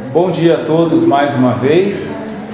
Bom dia a todos mais uma vez.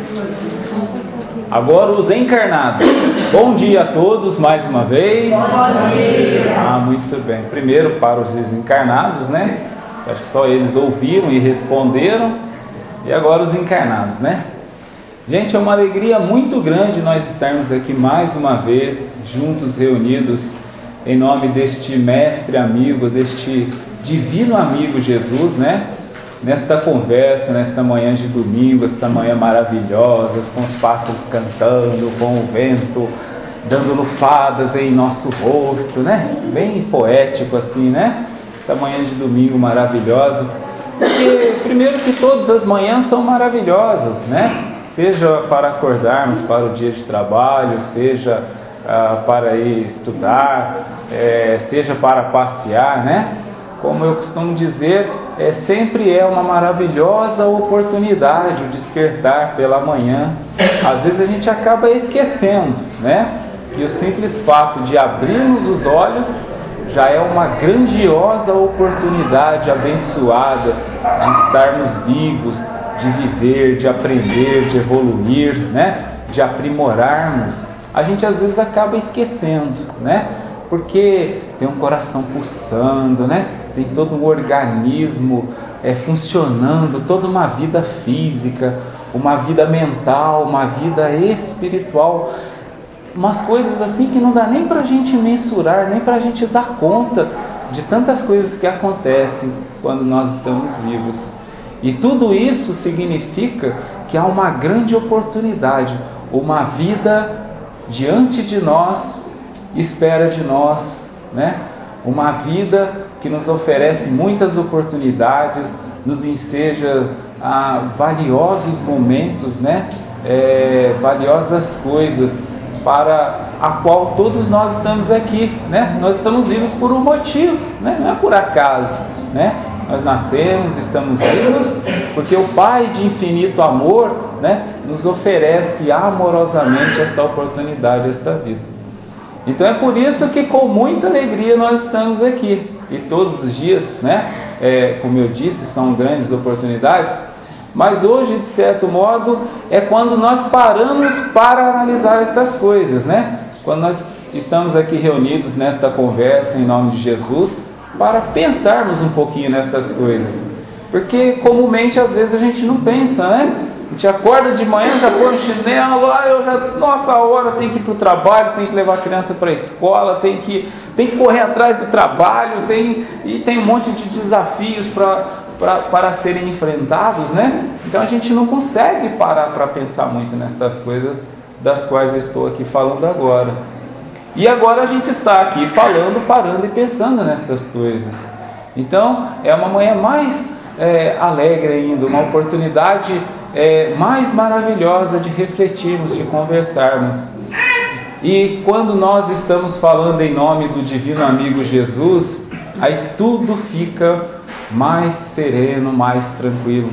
Agora os encarnados. Bom dia a todos mais uma vez. Bom dia. Muito bem. Primeiro para os desencarnados, né? Acho que só eles ouviram e responderam. E agora os encarnados, né? Gente, é uma alegria muito grande nós estarmos aqui mais uma vez, juntos, reunidos, em nome deste mestre amigo, deste divino amigo Jesus, né? Nesta conversa, nesta manhã de domingo, esta manhã maravilhosa, com os pássaros cantando, com o vento dando lufadas em nosso rosto, né? Bem poético assim, né? Esta manhã de domingo maravilhosa. Porque, primeiro que todas as manhãs são maravilhosas, né? Seja para acordarmos para o dia de trabalho, seja para ir estudar, seja para passear, né? Como eu costumo dizer, sempre é uma maravilhosa oportunidade o despertar pela manhã. Às vezes a gente acaba esquecendo, né? Que o simples fato de abrirmos os olhos já é uma grandiosa oportunidade abençoada de estarmos vivos, de viver, de aprender, de evoluir, né? De aprimorarmos. A gente às vezes acaba esquecendo, né? Porque tem um coração pulsando, né? Tem todo um organismo funcionando, toda uma vida física, uma vida mental, uma vida espiritual, umas coisas assim que não dá nem para a gente mensurar, nem para a gente dar conta de tantas coisas que acontecem quando nós estamos vivos. E tudo isso significa que há uma grande oportunidade, uma vida diante de nós, espera de nós, né? Uma vida que nos oferece muitas oportunidades, nos enseja valiosos momentos, né? Valiosas coisas para a qual todos nós estamos aqui, né? Nós estamos vivos por um motivo, né? Não é por acaso, né? Nós nascemos, estamos vivos, porque o Pai de infinito amor, né, nos oferece amorosamente esta oportunidade, esta vida. Então é por isso que com muita alegria nós estamos aqui. E todos os dias, né, como eu disse, são grandes oportunidades. Mas hoje, de certo modo, é quando nós paramos para analisar estas coisas, né? Quando nós estamos aqui reunidos nesta conversa em nome de Jesus, para pensarmos um pouquinho nessas coisas. Porque comumente às vezes a gente não pensa, né? A gente acorda de manhã, já põe o chinelo, nossa hora, tem que ir para o trabalho, tem que levar a criança para a escola, tem que correr atrás do trabalho, e tem um monte de desafios para serem enfrentados, né? Então a gente não consegue parar para pensar muito nestas coisas das quais eu estou aqui falando agora. E agora a gente está aqui falando, parando e pensando nestas coisas. Então é uma manhã mais alegre ainda, uma oportunidade mais maravilhosa de refletirmos, de conversarmos. E quando nós estamos falando em nome do divino amigo Jesus, aí tudo fica mais sereno, mais tranquilo.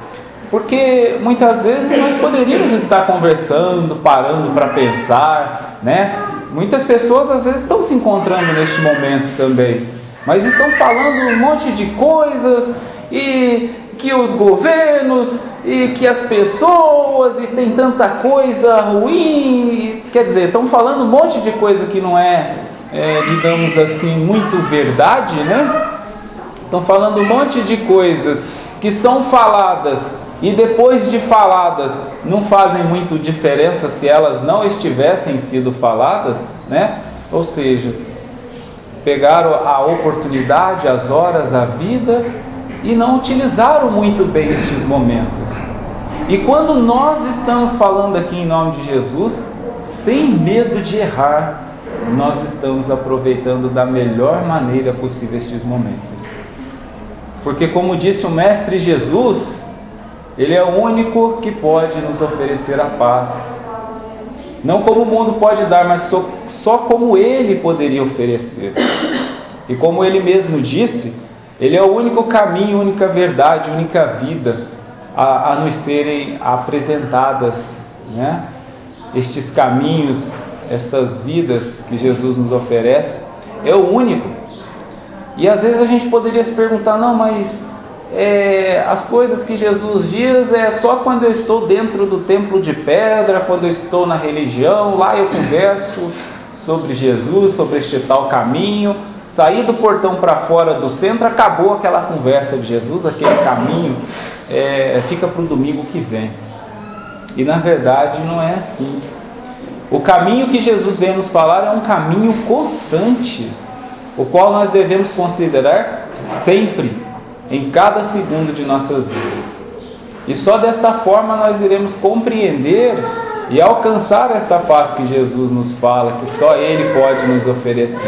Porque muitas vezes nós poderíamos estar conversando, parando para pensar, né? Muitas pessoas às vezes estão se encontrando neste momento também, mas estão falando um monte de coisas, e que os governos, e que as pessoas, e tem tanta coisa ruim, quer dizer, estão falando um monte de coisa que não digamos assim, muito verdade, né? Estão falando um monte de coisas que são faladas e depois de faladas não fazem muito diferença se elas não estivessem sido faladas, né? Ou seja, pegaram a oportunidade, as horas, a vida e não utilizaram muito bem estes momentos. E quando nós estamos falando aqui em nome de Jesus, sem medo de errar, nós estamos aproveitando da melhor maneira possível estes momentos. Porque como disse o Mestre Jesus, Ele é o único que pode nos oferecer a paz. Não como o mundo pode dar, mas só como Ele poderia oferecer. E como Ele mesmo disse, Ele é o único caminho, única verdade, única vida a nos serem apresentadas, né? Estes caminhos, estas vidas que Jesus nos oferece, é o único. E às vezes a gente poderia se perguntar, não, mas as coisas que Jesus diz é só quando eu estou dentro do templo de pedra, quando eu estou na religião, lá eu converso sobre Jesus, sobre este tal caminho. Saí do portão para fora do centro, acabou aquela conversa de Jesus, aquele caminho fica para o domingo que vem. E na verdade não é assim. O caminho que Jesus vem nos falar é um caminho constante, o qual nós devemos considerar sempre, em cada segundo de nossas vidas. E só desta forma nós iremos compreender e alcançar esta paz que Jesus nos fala, que só Ele pode nos oferecer.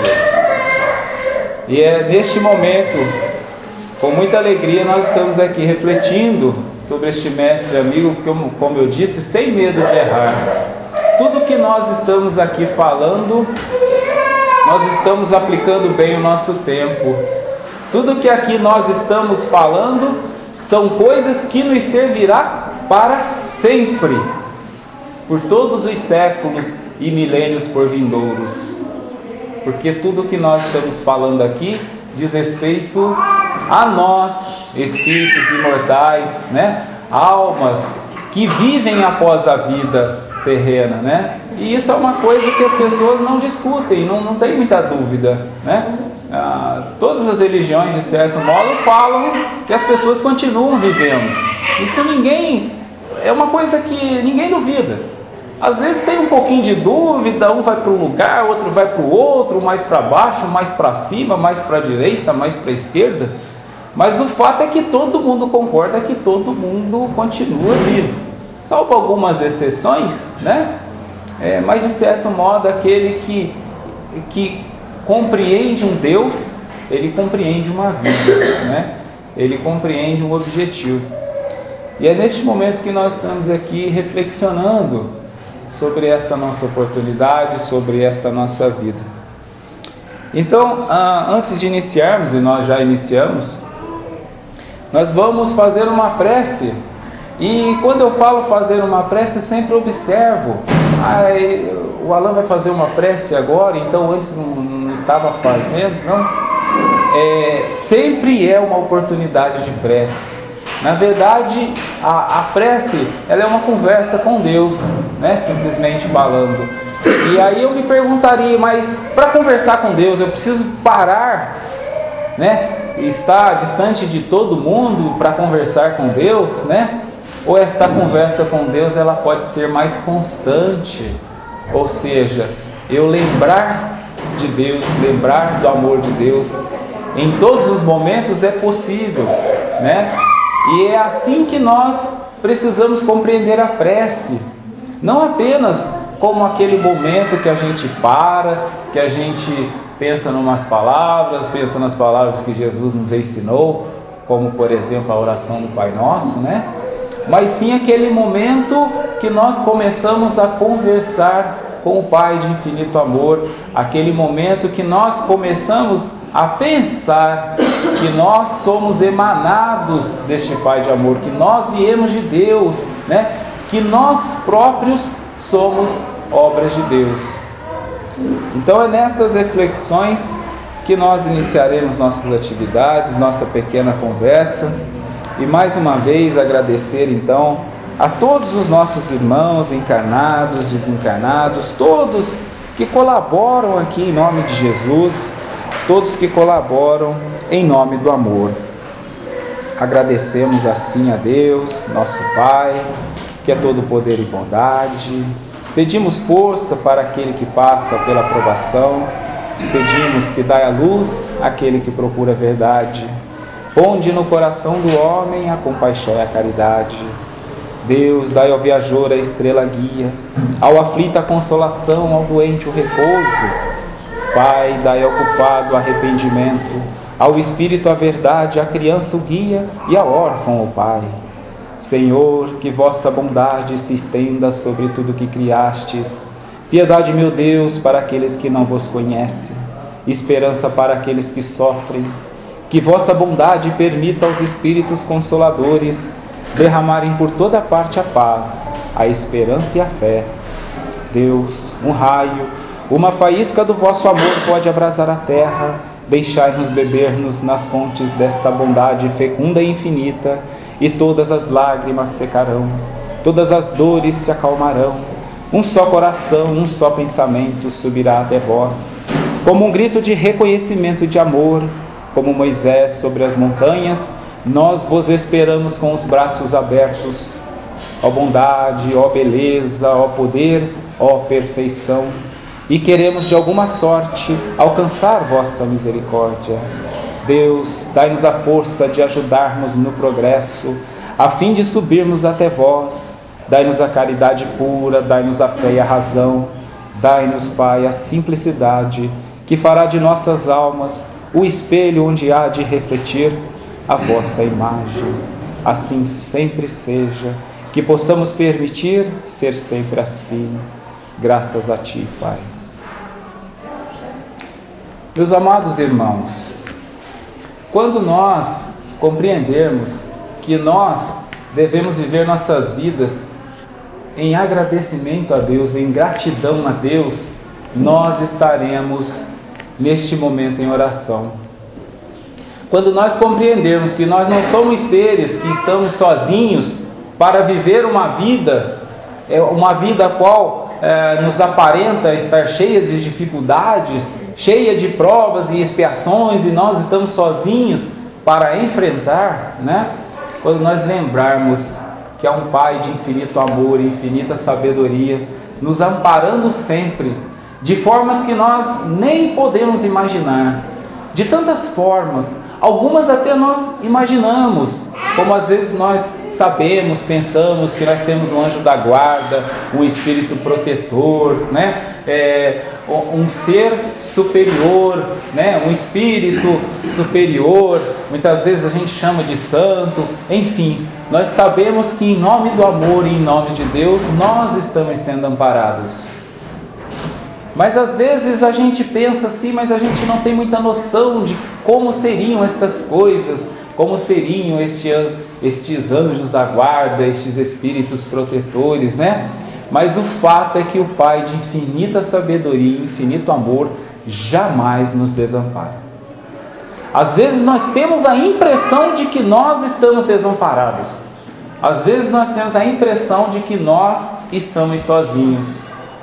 E é neste momento, com muita alegria, nós estamos aqui refletindo sobre este mestre amigo, como eu disse, sem medo de errar. Tudo que nós estamos aqui falando, nós estamos aplicando bem o nosso tempo. Tudo que aqui nós estamos falando são coisas que nos servirá para sempre, por todos os séculos e milênios por vindouros. Porque tudo que nós estamos falando aqui diz respeito a nós, espíritos imortais, né? Almas que vivem após a vida terrena, né? E isso é uma coisa que as pessoas não discutem, não tem muita dúvida, né? Todas as religiões, de certo modo, falam que as pessoas continuam vivendo. Isso é uma coisa que ninguém duvida. Às vezes tem um pouquinho de dúvida, um vai para um lugar, outro vai para o outro, mais para baixo, mais para cima, mais para a direita, mais para a esquerda. Mas o fato é que todo mundo concorda que todo mundo continua vivo. Salvo algumas exceções, né? Mas de certo modo aquele que compreende um Deus, ele compreende uma vida, né? Ele compreende um objetivo. E é neste momento que nós estamos aqui reflexionando sobre esta nossa oportunidade, sobre esta nossa vida. Então, antes de iniciarmos, e nós já iniciamos, nós vamos fazer uma prece. E quando eu falo fazer uma prece, sempre observo. O Alan vai fazer uma prece agora, então antes não estava fazendo. Não. Sempre é uma oportunidade de prece. Na verdade, a prece, ela é uma conversa com Deus, né? Simplesmente falando. E aí eu me perguntaria, mas para conversar com Deus, eu preciso parar, né? Estar distante de todo mundo para conversar com Deus, né? Ou esta conversa com Deus, ela pode ser mais constante, ou seja, eu lembrar de Deus, lembrar do amor de Deus, em todos os momentos é possível, né? E é assim que nós precisamos compreender a prece, não apenas como aquele momento que a gente para, que a gente pensa numas palavras, pensa nas palavras que Jesus nos ensinou, como por exemplo a oração do Pai Nosso, né? Mas sim aquele momento que nós começamos a conversar com o Pai de infinito amor, aquele momento que nós começamos a pensar que nós somos emanados deste Pai de amor, que nós viemos de Deus, né? Que nós próprios somos obras de Deus. Então é nestas reflexões que nós iniciaremos nossas atividades, nossa pequena conversa, e mais uma vez agradecer então a todos os nossos irmãos encarnados, desencarnados, todos que colaboram aqui em nome de Jesus, todos que colaboram em nome do amor. Agradecemos assim a Deus, nosso Pai, que é todo poder e bondade. Pedimos força para aquele que passa pela provação. Pedimos que dai a luz àquele que procura a verdade. Ponde no coração do homem a compaixão e a caridade. Deus, dai ao viajor a estrela guia, ao aflito a consolação, ao doente o repouso. Pai, dai ao culpado o arrependimento, ao espírito a verdade, à criança o guia e ao órfão o Pai. Senhor, que vossa bondade se estenda sobre tudo que criastes. Piedade, meu Deus, para aqueles que não vos conhecem, esperança para aqueles que sofrem. Que vossa bondade permita aos espíritos consoladores derramarem por toda parte a paz, a esperança e a fé. Deus, um raio, uma faísca do vosso amor pode abrasar a terra deixai-nos beber-nos nas fontes desta bondade fecunda e infinita, e todas as lágrimas secarão, todas as dores se acalmarão, um só coração, um só pensamento subirá até vós, como um grito de reconhecimento e de amor, como Moisés sobre as montanhas, nós vos esperamos com os braços abertos, ó bondade, ó beleza, ó poder, ó perfeição, e queremos de alguma sorte alcançar vossa misericórdia. Deus, dai-nos a força de ajudarmos no progresso, a fim de subirmos até vós. Dai-nos a caridade pura, dai-nos a fé e a razão. Dai-nos, Pai, a simplicidade, que fará de nossas almas o espelho onde há de refletir a vossa imagem. Assim sempre seja, que possamos permitir ser sempre assim. Graças a Ti, Pai. Meus amados irmãos, quando nós compreendermos que nós devemos viver nossas vidas em agradecimento a Deus, em gratidão a Deus, nós estaremos neste momento em oração. Quando nós compreendermos que nós não somos seres que estamos sozinhos para viver uma vida a qual nos aparenta estar cheia de dificuldades, cheia de provas e expiações, e nós estamos sozinhos para enfrentar, né? Quando nós lembrarmos que há um Pai de infinito amor e infinita sabedoria, nos amparando sempre, de formas que nós nem podemos imaginar, de tantas formas, algumas até nós imaginamos, como às vezes nós sabemos, pensamos que nós temos um anjo da guarda, um espírito protetor, né? Um ser superior, né? Um espírito superior, muitas vezes a gente chama de santo, enfim, nós sabemos que em nome do amor e em nome de Deus nós estamos sendo amparados. Mas às vezes a gente pensa assim, mas a gente não tem muita noção de como seriam estas coisas, como seriam estes anjos da guarda, estes espíritos protetores, né? Mas o fato é que o Pai de infinita sabedoria e infinito amor jamais nos desampara. Às vezes nós temos a impressão de que nós estamos desamparados. Às vezes nós temos a impressão de que nós estamos sozinhos.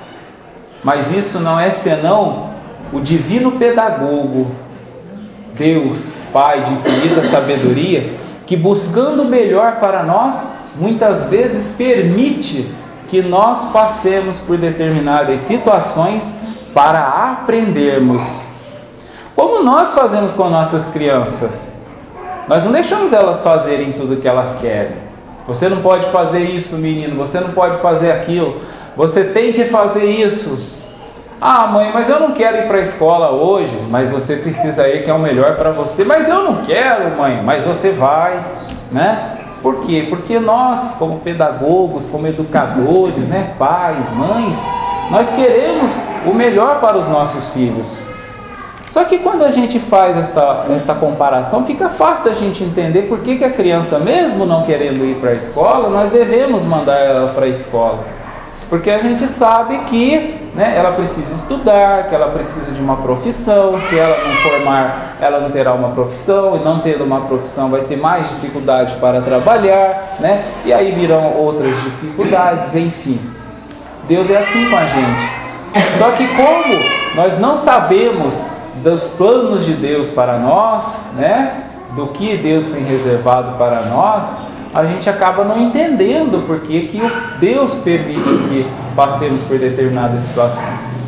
Mas isso não é senão o divino pedagogo, Deus, Pai de infinita sabedoria, que buscando o melhor para nós, muitas vezes permite que nós passemos por determinadas situações para aprendermos. Como nós fazemos com nossas crianças? Nós não deixamos elas fazerem tudo o que elas querem. Você não pode fazer isso, menino, você não pode fazer aquilo, você tem que fazer isso. Ah, mãe, mas eu não quero ir para a escola hoje, mas você precisa ir, que é o melhor para você. Mas eu não quero, mãe, mas você vai, né? Por quê? Porque nós, como pedagogos, como educadores, né, pais, mães, nós queremos o melhor para os nossos filhos. Só que quando a gente faz esta comparação, fica fácil da gente entender por que a criança, mesmo não querendo ir para a escola, nós devemos mandar ela para a escola. Porque a gente sabe que, né, ela precisa estudar, que ela precisa de uma profissão. Se ela não formar, ela não terá uma profissão, e não tendo uma profissão vai ter mais dificuldade para trabalhar, né? E aí virão outras dificuldades, enfim. Deus é assim com a gente. Só que como nós não sabemos dos planos de Deus para nós, né, do que Deus tem reservado para nós, a gente acaba não entendendo por que Deus permite que passemos por determinadas situações.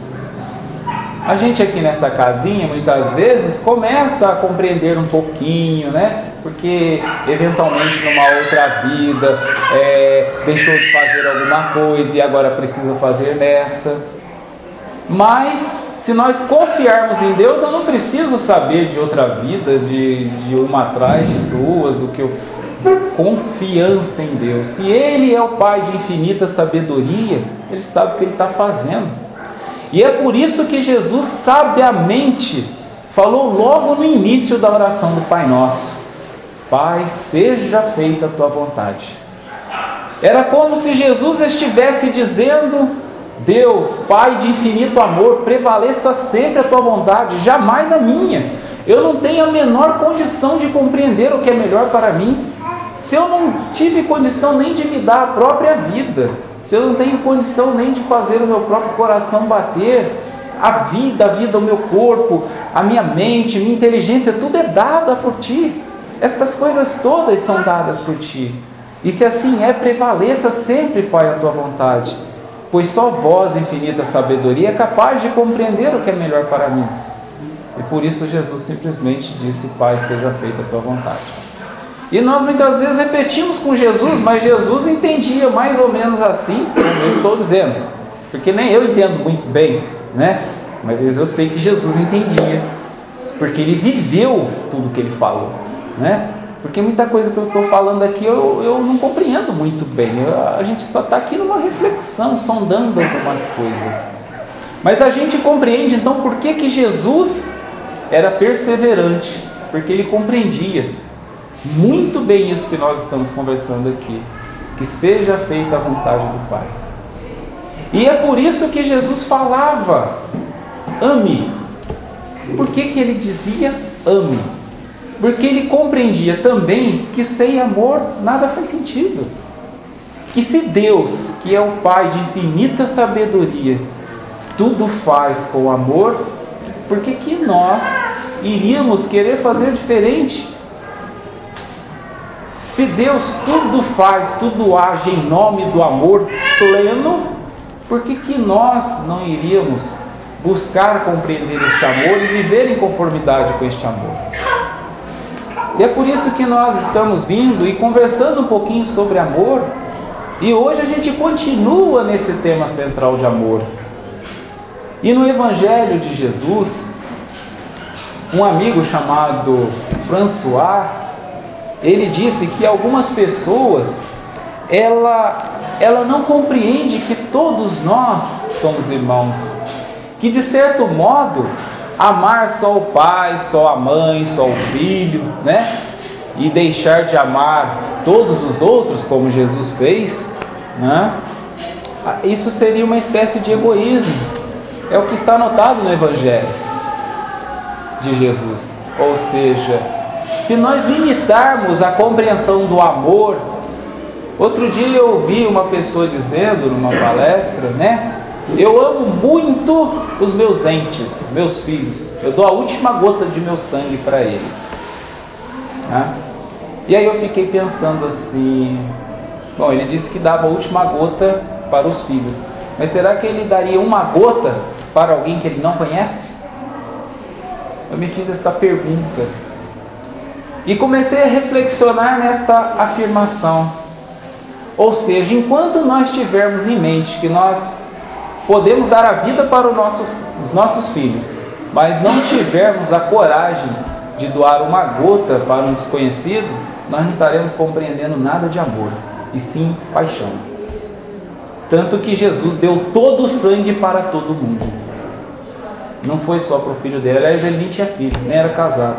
A gente aqui nessa casinha, muitas vezes, começa a compreender um pouquinho, né? Porque eventualmente numa outra vida deixou de fazer alguma coisa e agora precisa fazer nessa. Mas se nós confiarmos em Deus, eu não preciso saber de outra vida, de uma atrás, de duas, do que eu... Confiança em Deus. Se Ele é o Pai de infinita sabedoria, Ele sabe o que Ele está fazendo. E é por isso que Jesus sabiamente falou logo no início da oração do Pai Nosso: Pai, seja feita a Tua vontade. Era como se Jesus estivesse dizendo Deus, Pai de infinito amor, prevaleça sempre a tua vontade, jamais a minha. Eu não tenho a menor condição de compreender o que é melhor para mim. Se eu não tive condição nem de me dar a própria vida, se eu não tenho condição nem de fazer o meu próprio coração bater, a vida do meu corpo, a minha mente, minha inteligência, tudo é dada por Ti. Estas coisas todas são dadas por Ti. E se assim é, prevaleça sempre, Pai, a Tua vontade, pois só vós, infinita sabedoria, é capaz de compreender o que é melhor para mim. E por isso Jesus simplesmente disse: Pai, seja feita a Tua vontade. E nós muitas vezes repetimos com Jesus, mas Jesus entendia mais ou menos assim, como eu estou dizendo, porque nem eu entendo muito bem, né? Mas eu sei que Jesus entendia, porque Ele viveu tudo que Ele falou, né? Porque muita coisa que eu estou falando aqui eu não compreendo muito bem. A gente só está aqui numa reflexão, sondando algumas coisas. Mas a gente compreende então por que Jesus era perseverante, porque Ele compreendia muito bem isso que nós estamos conversando aqui, que seja feita a vontade do Pai. E é por isso que Jesus falava: ame. Por que Ele dizia ame? Porque Ele compreendia também que sem amor nada faz sentido. Que se Deus, que é o Pai de infinita sabedoria, tudo faz com amor, por que nós iríamos querer fazer diferente? Se Deus tudo faz, tudo age em nome do amor pleno, por que nós não iríamos buscar compreender este amor e viver em conformidade com este amor? E é por isso que nós estamos vindo e conversando um pouquinho sobre amor, e hoje a gente continua nesse tema central de amor. E no Evangelho de Jesus, um amigo chamado François, ele disse que algumas pessoas, ela não compreende que todos nós somos irmãos, que de certo modo, amar só o pai, só a mãe, só o filho, né? E deixar de amar todos os outros, como Jesus fez, né? Isso seria uma espécie de egoísmo. É o que está anotado no Evangelho de Jesus. Ou seja, se nós limitarmos a compreensão do amor, outro dia eu ouvi uma pessoa dizendo numa palestra, né? Eu amo muito os meus entes, meus filhos. Eu dou a última gota de meu sangue para eles. Né? E aí eu fiquei pensando assim, bom, ele disse que dava a última gota para os filhos, mas será que ele daria uma gota para alguém que ele não conhece? Eu me fiz esta pergunta e comecei a reflexionar nesta afirmação. Ou seja, enquanto nós tivermos em mente que nós podemos dar a vida para os nossos filhos, mas não tivermos a coragem de doar uma gota para um desconhecido, nós não estaremos compreendendo nada de amor, e sim paixão. Tanto que Jesus deu todo o sangue para todo mundo. Não foi só para o filho dele, aliás, ele nem tinha filho, nem era casado.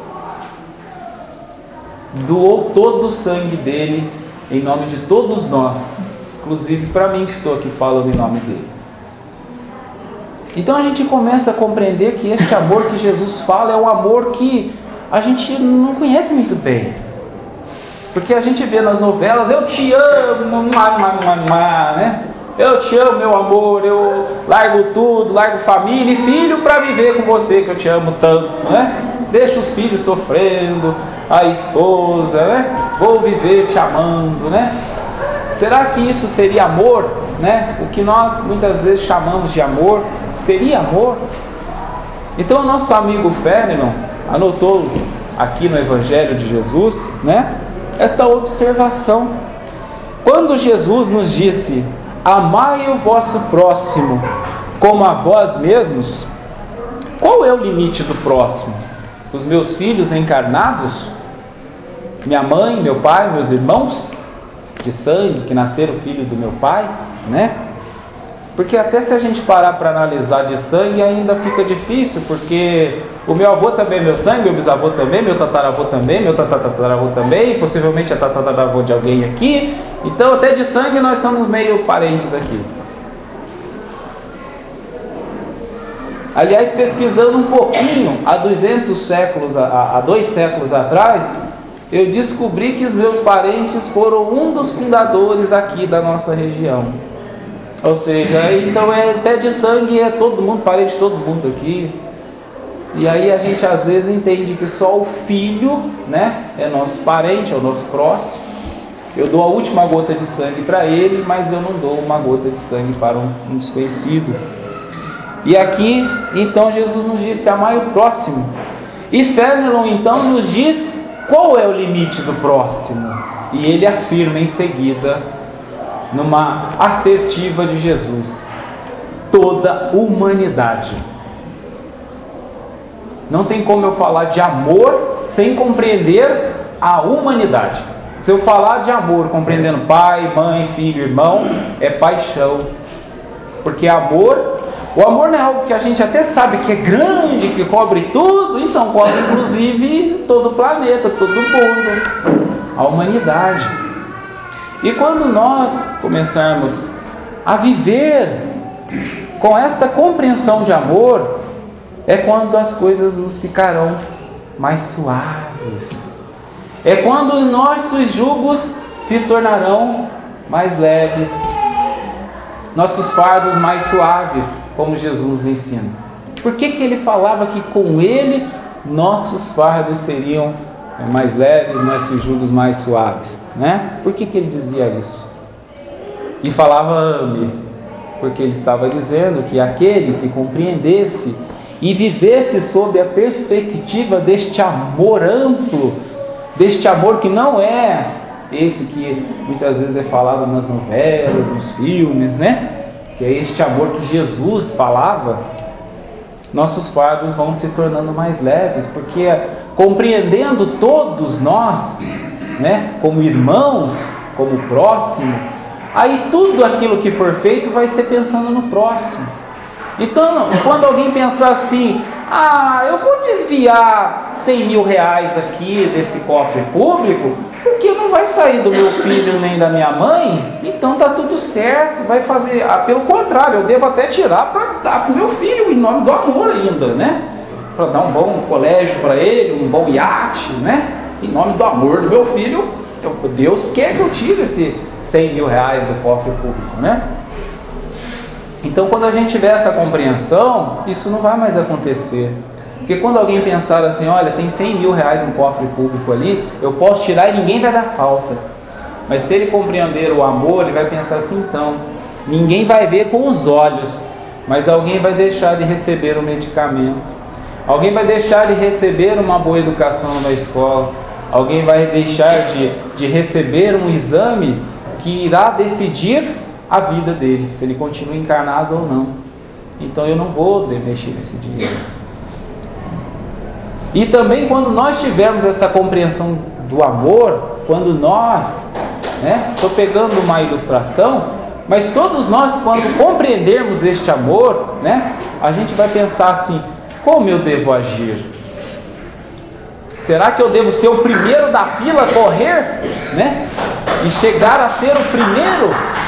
Doou todo o sangue dele em nome de todos nós, inclusive para mim que estou aqui falando em nome dele. Então a gente começa a compreender que este amor que Jesus fala é um amor que a gente não conhece muito bem. Porque a gente vê nas novelas: eu te amo, né? Eu te amo, meu amor, eu largo tudo, largo família e filho para viver com você, que eu te amo tanto, né? Deixa os filhos sofrendo, a esposa, né? Vou viver te amando, né? Será que isso seria amor, né? O que nós muitas vezes chamamos de amor, seria amor? Então o nosso amigo Fénelon anotou aqui no Evangelho de Jesus, né? Esta observação. Quando Jesus nos disse: amai o vosso próximo como a vós mesmos, qual é o limite do próximo? Os meus filhos encarnados? Minha mãe, meu pai, meus irmãos de sangue, que nasceram filho do meu pai, né? Porque até se a gente parar para analisar de sangue, ainda fica difícil, porque o meu avô também é meu sangue, meu bisavô também, meu tataravô também, meu tataravô também, possivelmente é tataravô de alguém aqui. Então até de sangue nós somos meio parentes aqui. Aliás, pesquisando um pouquinho, há 2 séculos atrás, eu descobri que os meus parentes foram um dos fundadores aqui da nossa região. Ou seja, então até de sangue é todo mundo, parente de todo mundo aqui. E aí a gente às vezes entende que só o filho, né, é nosso parente, é o nosso próximo. Eu dou a última gota de sangue para ele, mas eu não dou uma gota de sangue para um desconhecido. E aqui, então, Jesus nos disse: amai o próximo. E Fénelon, então, nos diz qual é o limite do próximo. E ele afirma em seguida, numa assertiva de Jesus: toda humanidade. Não tem como eu falar de amor sem compreender a humanidade. Se eu falar de amor compreendendo pai, mãe, filho, irmão, é paixão. Porque o amor não é algo que a gente até sabe que é grande, que cobre tudo, então cobre inclusive todo o planeta, todo mundo, a humanidade. E quando nós começarmos a viver com esta compreensão de amor, é quando as coisas nos ficarão mais suaves. É quando nossos jugos se tornarão mais leves, nossos fardos mais suaves, como Jesus ensina. Por que ele falava que com ele nossos fardos seriam mais leves, nossos jugos mais suaves, né? Por que ele dizia isso? E falava ame, porque ele estava dizendo que aquele que compreendesse e vivesse sob a perspectiva deste amor amplo, deste amor que não é esse que muitas vezes é falado nas novelas, nos filmes, né? Que é este amor que Jesus falava, nossos fardos vão se tornando mais leves, porque compreendendo todos nós, né, como irmãos, como próximo, aí tudo aquilo que for feito vai ser pensando no próximo. Então, quando alguém pensar assim: eu vou desviar 100 mil reais aqui desse cofre público, porque não vai sair do meu filho nem da minha mãe, então tá tudo certo, vai fazer. Pelo contrário, eu devo até tirar para dar para o meu filho, em nome do amor ainda, né? Para dar um bom colégio para ele, um bom iate, né? Em nome do amor do meu filho, Deus quer que eu tire esse 100 mil reais do cofre público, né? Então, quando a gente tiver essa compreensão, isso não vai mais acontecer. Porque quando alguém pensar assim: olha, tem 100 mil reais no cofre público ali, eu posso tirar e ninguém vai dar falta. Mas se ele compreender o amor, ele vai pensar assim: então, ninguém vai ver com os olhos, mas alguém vai deixar de receber um medicamento, alguém vai deixar de receber uma boa educação na escola, alguém vai deixar de receber um exame que irá decidir a vida dele, se ele continua encarnado ou não. Então eu não vou mexer nesse dinheiro. E também quando nós tivermos essa compreensão do amor, quando nós, estou pegando uma ilustração, mas todos nós, quando compreendermos este amor, a gente vai pensar assim: como eu devo agir? Será que eu devo ser o primeiro da fila a correr, e chegar a ser o primeiro?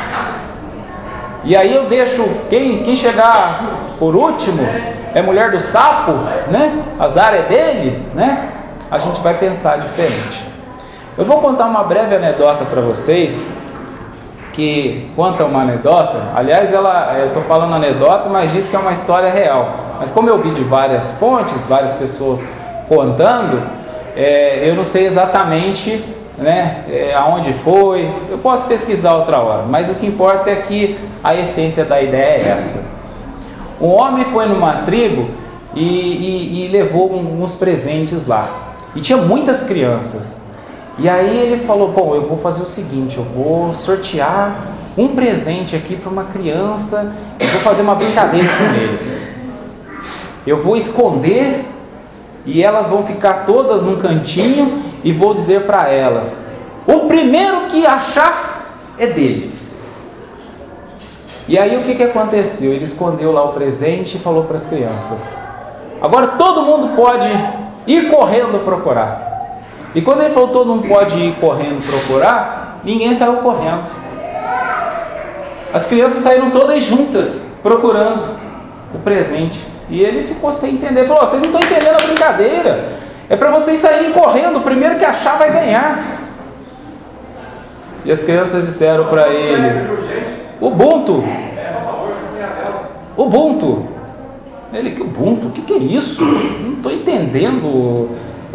E aí eu deixo quem chegar por último é mulher do sapo, azar é dele, A gente vai pensar diferente. Eu vou contar uma breve anedota para vocês, que conta uma anedota. Aliás, eu estou falando anedota, mas diz que é uma história real. Mas como eu vi de várias fontes, várias pessoas contando, eu não sei exatamente aonde foi. Eu posso pesquisar outra hora, mas o que importa é que a essência da ideia é essa. Um homem foi numa tribo e levou uns presentes lá, e tinha muitas crianças. E aí ele falou: bom, eu vou fazer o seguinte, eu vou sortear um presente aqui para uma criança, eu vou fazer uma brincadeira com eles, eu vou esconder e elas vão ficar todas num cantinho, e vou dizer para elas: o primeiro que achar é dele. E aí o que aconteceu? Ele escondeu lá o presente e falou para as crianças: agora todo mundo pode ir correndo procurar. E quando ele falou todo mundo pode ir correndo procurar, ninguém saiu correndo. As crianças saíram todas juntas procurando o presente. E ele ficou sem entender, falou: vocês não estão entendendo a brincadeira, é para vocês saírem correndo, o primeiro que achar vai ganhar. E as crianças disseram para ele: Ubuntu. Ubuntu. Ele: que Ubuntu? O que é isso? Não estou entendendo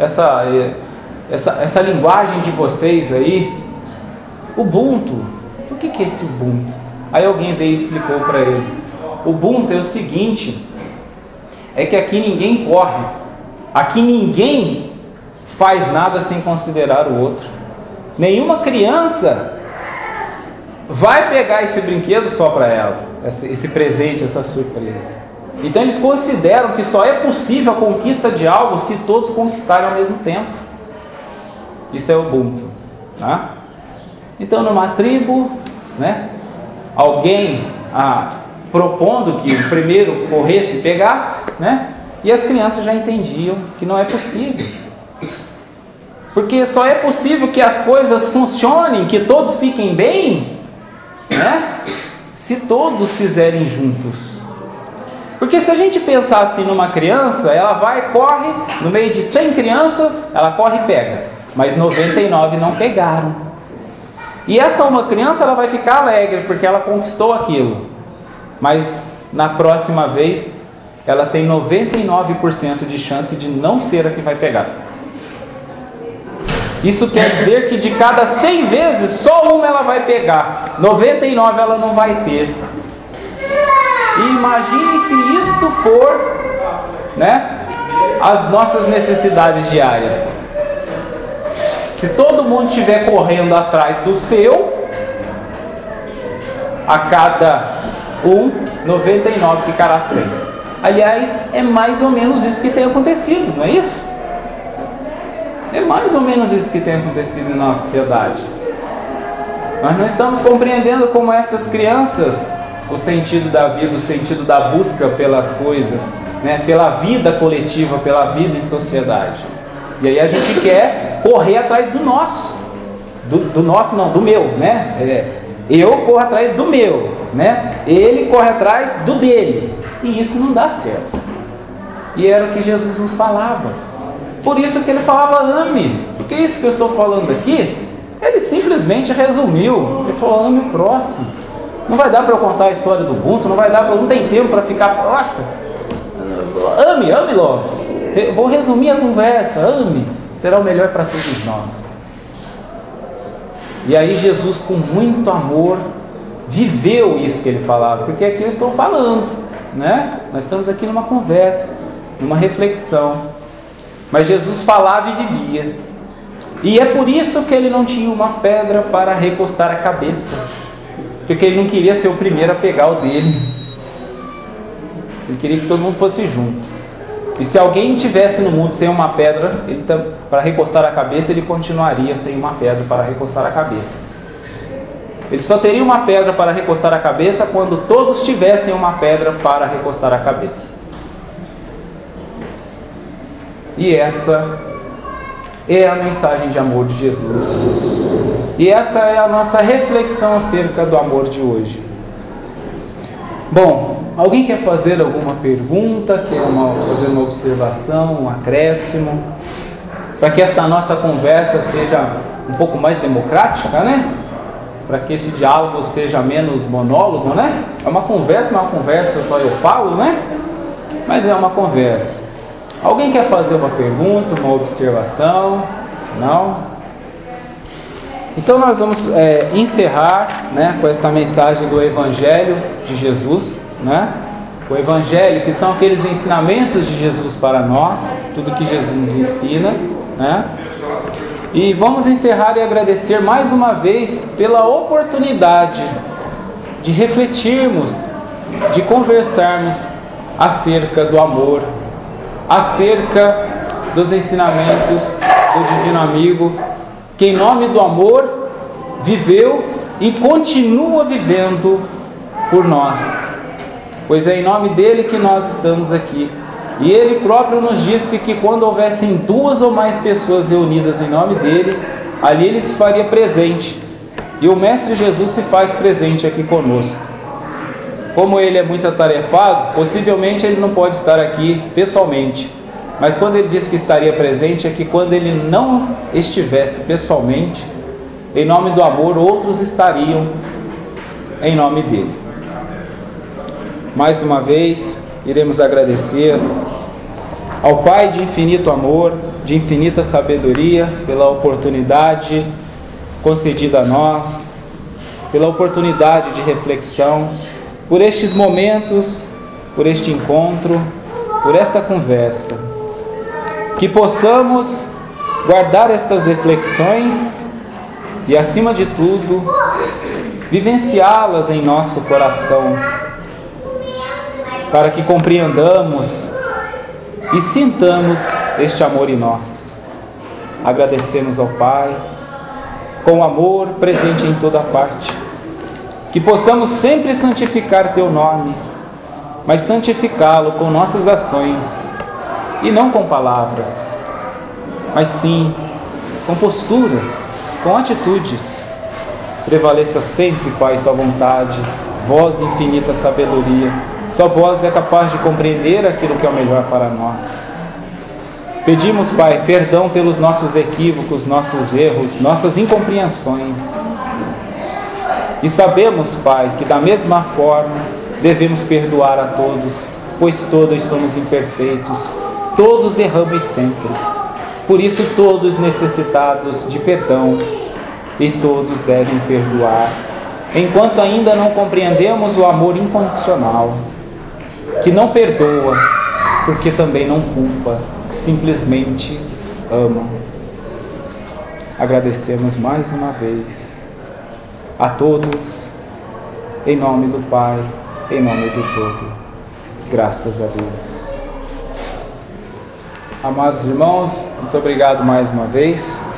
essa linguagem de vocês aí. Ubuntu. O que é esse Ubuntu? Aí alguém veio e explicou para ele: Ubuntu é o seguinte, é que aqui ninguém corre, aqui ninguém faz nada sem considerar o outro. Nenhuma criança vai pegar esse brinquedo só para ela, esse presente, essa surpresa. Então eles consideram que só é possível a conquista de algo se todos conquistarem ao mesmo tempo. Isso é o Ubuntu, tá? Então numa tribo, né, alguém propondo que o primeiro corresse e pegasse, né, e as crianças já entendiam que não é possível. Porque só é possível que as coisas funcionem, que todos fiquem bem, né, se todos fizerem juntos. Porque se a gente pensar assim numa criança, ela vai, corre, no meio de 100 crianças, ela corre e pega, mas 99 não pegaram. E essa uma criança, ela vai ficar alegre, porque ela conquistou aquilo, mas na próxima vez, ela tem 99% de chance de não ser a que vai pegar. Isso quer dizer que de cada 100 vezes, só uma ela vai pegar, 99 ela não vai ter. E imagine se isto for, né, as nossas necessidades diárias. Se todo mundo estiver correndo atrás do seu, a cada 99 ficará sem. Aliás, é mais ou menos isso que tem acontecido, não é isso? É mais ou menos isso que tem acontecido na nossa sociedade. Nós não estamos compreendendo como estas crianças o sentido da vida, o sentido da busca pelas coisas, né? Pela vida coletiva, pela vida em sociedade. E aí a gente quer correr atrás do nosso. Do nosso não, do meu, né? Eu corro atrás do meu, né? Ele corre atrás do dele. E isso não dá certo. E era o que Jesus nos falava. Por isso que ele falava: ame. Porque isso que eu estou falando aqui, ele simplesmente resumiu. Ele falou: ame o próximo. Não vai dar para eu contar a história do Ubuntu, não tem tempo para ficar, nossa, ame logo. Vou resumir a conversa: ame, será o melhor para todos nós. E aí Jesus, com muito amor, viveu isso que ele falava, porque aqui eu estou falando, né? Nós estamos aqui numa conversa, numa reflexão, mas Jesus falava e vivia. E é por isso que ele não tinha uma pedra para recostar a cabeça, porque ele não queria ser o primeiro a pegar o dele. Ele queria que todo mundo fosse junto. E se alguém tivesse no mundo sem uma pedra para recostar a cabeça, ele continuaria sem uma pedra para recostar a cabeça. Ele só teria uma pedra para recostar a cabeça quando todos tivessem uma pedra para recostar a cabeça. E essa é a mensagem de amor de Jesus. E essa é a nossa reflexão acerca do amor de hoje. Bom, alguém quer fazer alguma pergunta? Quer fazer uma observação, um acréscimo? Para que esta nossa conversa seja um pouco mais democrática, né? Para que esse diálogo seja menos monólogo, né? É uma conversa, não é uma conversa só eu falo, né? Mas é uma conversa. Alguém quer fazer uma pergunta, uma observação? Não? Então nós vamos encerrar, né, com esta mensagem do Evangelho de Jesus, né? O Evangelho, que são aqueles ensinamentos de Jesus para nós, tudo que Jesus nos ensina, né? E vamos encerrar e agradecer mais uma vez pela oportunidade de refletirmos, de conversarmos acerca do amor, acerca dos ensinamentos do Divino Amigo, que em nome do amor viveu e continua vivendo por nós, pois é em nome dele que nós estamos aqui. E ele próprio nos disse que quando houvessem 2 ou mais pessoas reunidas em nome dele, ali ele se faria presente. E o Mestre Jesus se faz presente aqui conosco. como ele é muito atarefado, possivelmente ele não pode estar aqui pessoalmente. Mas quando ele disse que estaria presente, é que quando ele não estivesse pessoalmente, em nome do amor, outros estariam em nome dele. Mais uma vez, iremos agradecer ao Pai de infinito amor, de infinita sabedoria, pela oportunidade concedida a nós, pela oportunidade de reflexão, por estes momentos, por este encontro, por esta conversa. Que possamos guardar estas reflexões e, acima de tudo, vivenciá-las em nosso coração, para que compreendamos e sintamos este amor em nós. Agradecemos ao Pai, com amor presente em toda parte, que possamos sempre santificar Teu nome, mas santificá-lo com nossas ações, e não com palavras, mas sim com posturas, com atitudes. Prevaleça sempre, Pai, Tua vontade, vós infinita sabedoria. Só vós é capaz de compreender aquilo que é o melhor para nós. Pedimos, Pai, perdão pelos nossos equívocos, nossos erros, nossas incompreensões. E sabemos, Pai, que da mesma forma devemos perdoar a todos, pois todos somos imperfeitos, todos erramos sempre. Por isso, todos necessitados de perdão e todos devem perdoar, enquanto ainda não compreendemos o amor incondicional, que não perdoa, porque também não culpa, simplesmente ama. Agradecemos mais uma vez a todos, em nome do Pai, em nome do Todo. Graças a Deus. Amados irmãos, muito obrigado mais uma vez.